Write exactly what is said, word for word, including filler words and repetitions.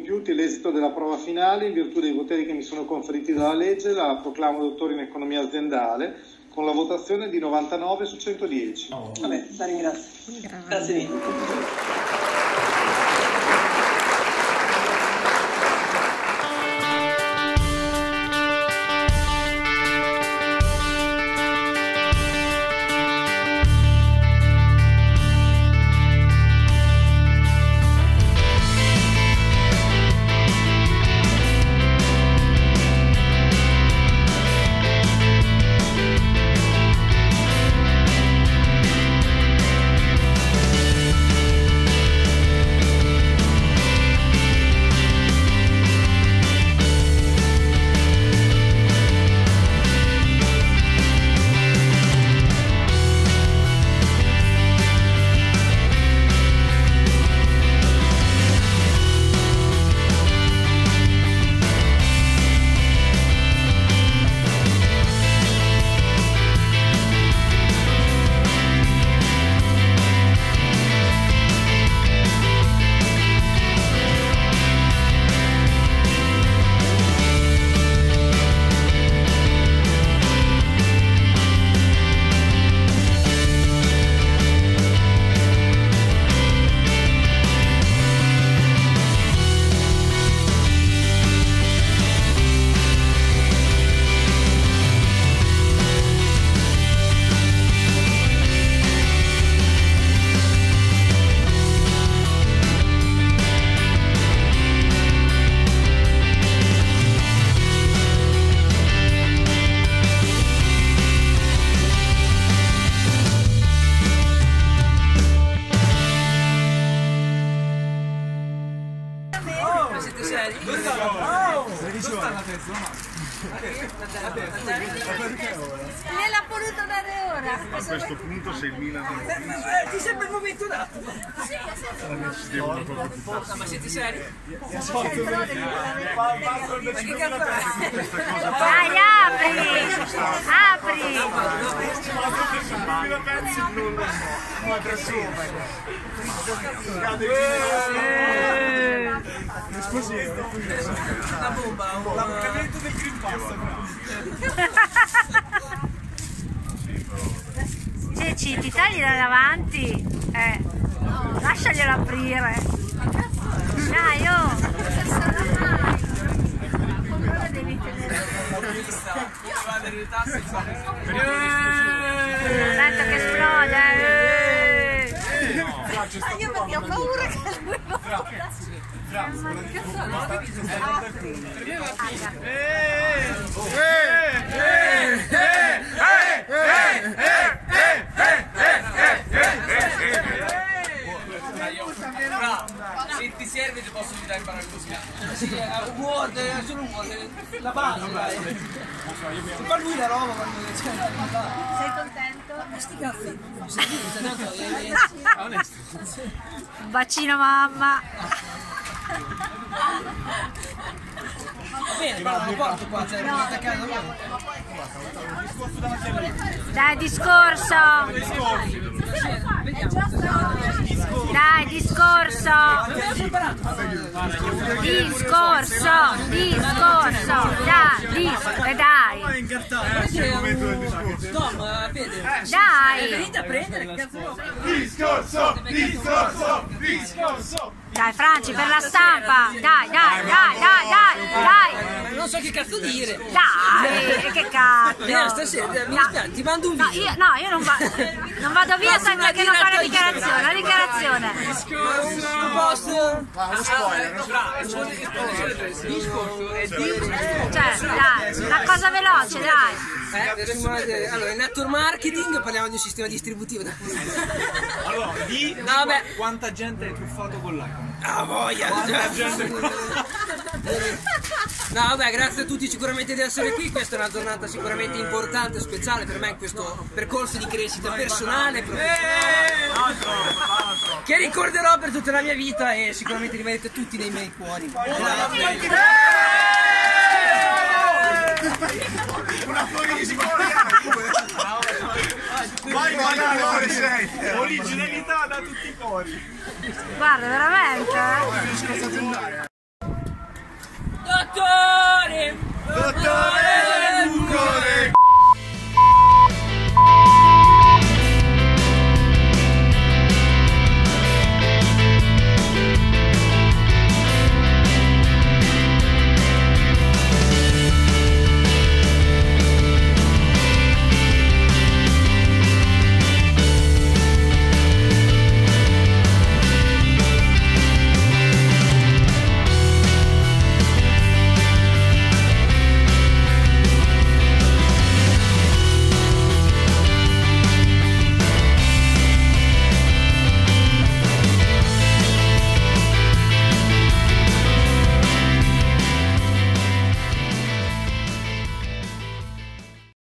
compiuti l'esito della prova finale. In virtù dei poteri che mi sono conferiti dalla legge, la proclamo dottore in economia aziendale con la votazione di novantanove su centodieci. Oh. Vabbè, la ringrazio. Grazie. Grazie mille. Siete seri? Dove sta la persona? Gliel'ha voluto dare ora. A questo punto se il Milan non Eh, ti sembra il momento dato? si devono proprio buttare. No, ma siete seri? Dai, apri! Apri! Non lo so. Una bomba, un L'abbonamento del Green Pass. Ceci, ti tagli da davanti? Eh, lasciaglielo aprire. Dai, oh! Cosa devi tenere? Tanto che esplode! Eh. Ah, io perché ho paura che lui lo se ti serve ti posso aiutare a imparare così. Sì, un Word, è solo un Word, la base, dai. Si fa lui la roba quando Sei contento? ma sti cazzi, onesto. Un bacino mamma! Va bene, però non porto qua, cioè non attaccare da me. Dai, discorso! Dai, discorso! Discorso! Discorso! Dai, dis- eh, dai! No, ma Fede, Dai! venite a prendere, che cazzo vuoi? Discorso, discorso, discorso. Dai, Franci, per la stampa! Dai, dai, dai, dai, dai, dai! Non so che cazzo dire. Dai, che cazzo! Vieni stasera, mi dispiace, ti mando un No, video. io, no, io non, va, non vado via senza che non fare la dichiarazione, la dichiarazione. Un posto. Cioè, dai, una cosa veloce, dai. Eh, allora, in network marketing parliamo di un sistema distributivo. Allora, di No, vabbè. quanta gente hai truffato con l'iPhone? Ah, voglia! Quanta gente... No, vabbè, grazie a tutti sicuramente di essere qui. Questa è una giornata sicuramente importante, speciale per me in questo percorso di crescita personale e professionale, che ricorderò per tutta la mia vita e sicuramente rimarrete tutti nei miei cuori. Grazie. Una florissima vai vai sei Originalità da tutti i cuori. Guarda, veramente. scorsa aziendale